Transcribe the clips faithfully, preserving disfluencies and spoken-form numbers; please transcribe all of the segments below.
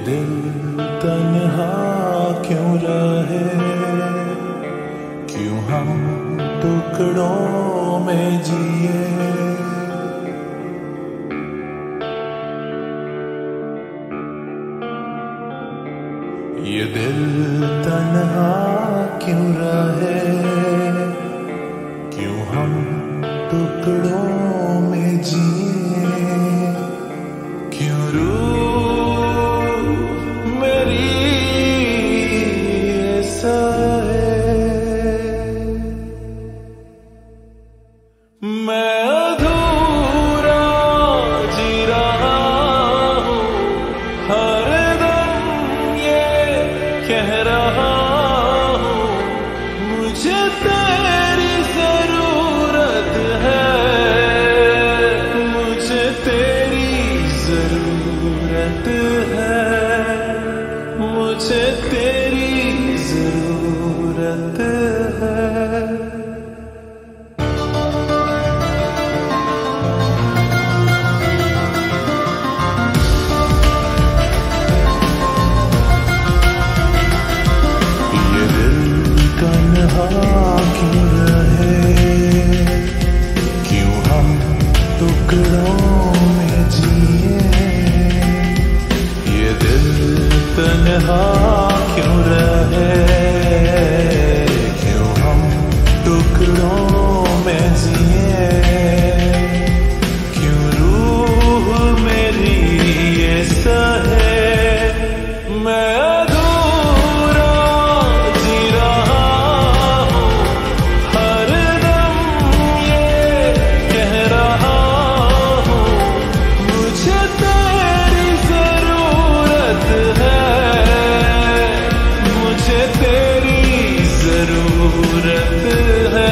दिल तन्हा क्यों रहे, क्यों हम टुकड़ों में जिए। ये दिल तन्हा क्यों रहे, क्यों हम टुकड़ों में जिए। क्यों रूह मेरी ऐसा है, मैं अधूरा जी रहा हूँ, हर दम ये कह रहा हूँ, मुझे तेरी जरूरत है, मुझे तेरी जरूरत है, मुझे तेरी जरूरत है। ये दिल तन्हा क्यों रहे, क्यों हम टुकड़ों में जिए। ये दिल तन्हा क्यों रहे, क्यों हम टुकड़ों में जिए। क्यों रूह मेरी ऐसा है, मैं अधूरा जी रहा हूँ, हर दम ये कह रहा हूँ, मुझे तेरी जरूरत है, मुझे तेरी जरूरत है।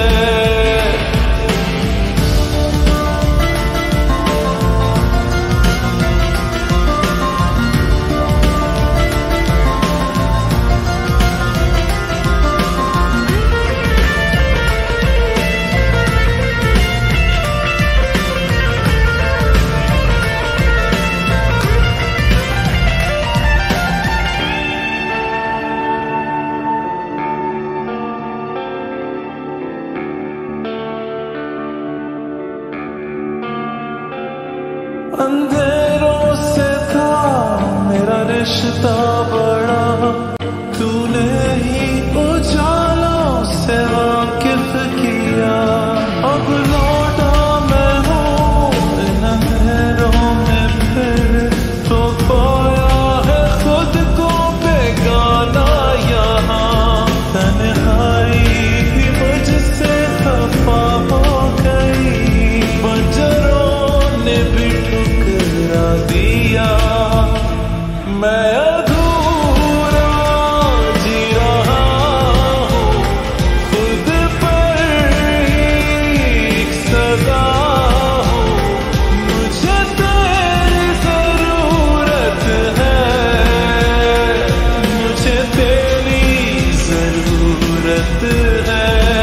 अंधेरों से था मेरा रिश्ता बड़ा, तूने ही उजालों से वाकिफ किया। अब लौटा मैं हूँ इन अंधेरों में फिर, तो पाया है खुद को बेगाना यहाँ। तन्हाई भी मुझसे खफा हो गई, बंजरों ने भी ठुकरा दिया। मैं अधूरा जी रहा हूँ, खुद पर ही सजा हूँ, मुझे तेरी जरूरत है, मुझे तेरी जरूरत है।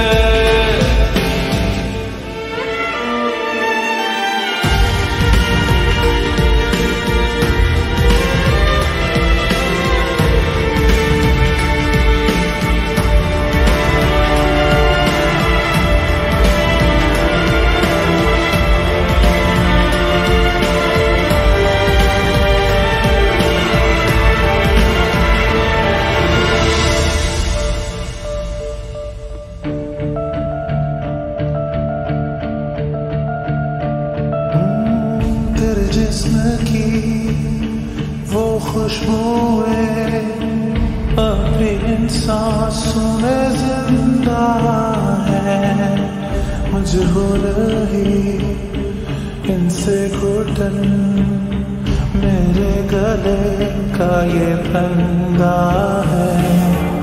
तेरे जिस्म की वो खुशबुएं अभी इन सांसों में जिंदा है। मुझे हो रही इनसे घुटन, मेरे गले का ये फंदा है।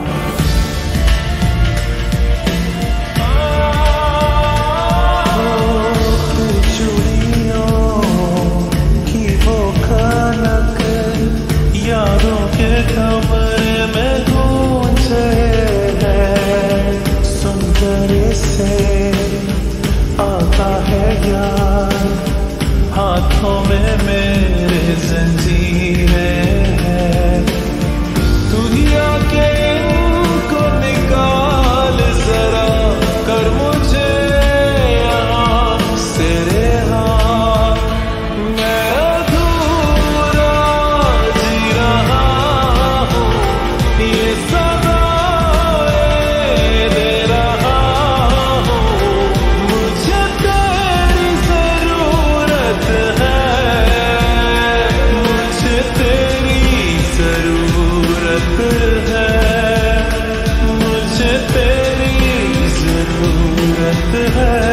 यादों के कमरे में गूंजे हैं, सुनकर इसे आता है यार हाथों में मेरे जंजीरें हैं। तू ही आके इनको निकाल जरा, कर मुझे यहाँ से रिहा। मैं अधूरा जी रहा हूँ, ये सदाएं दे रहा हूँ। मुझे तेरी जरूरत है, मुझे तेरी जरूरत है, मुझे तेरी जरूरत है।